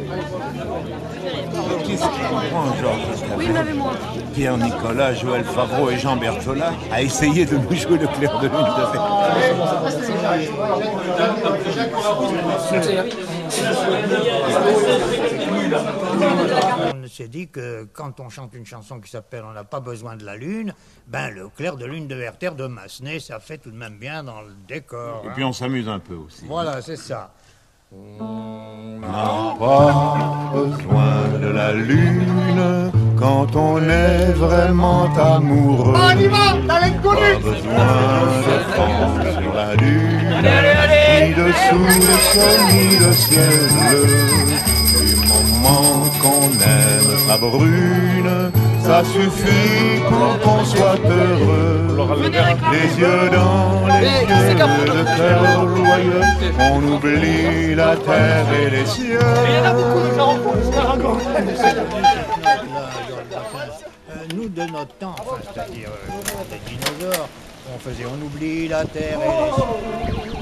Qu'est-ce qui comprend, Georges? Oui, mais moi. Pierre Nicolas, Joël Favreau et Jean Berthollat a essayé de nous jouer le clair de lune de On s'est dit que quand on chante une chanson qui s'appelle On n'a pas besoin de la lune, ben le clair de lune de Werther de Massenet, ça fait tout de même bien dans le décor. Et puis on s'amuse un peu aussi. Voilà, c'est ça. On n'a pas besoin de la lune quand on est vraiment amoureux. On y va, dans l'inconnu. Pas besoin de prendre sur la lune, ni dessous le sol, ni le ciel bleu. Du moment qu'on aime sa brune, ça suffit pour qu'on soit heureux. Les yeux dans les yeux, le cœur joyeux, on oublie la terre et les cieux. Nous, de notre temps, enfin, c'est-à-dire des dinosaures, on oublie la terre et les cieux.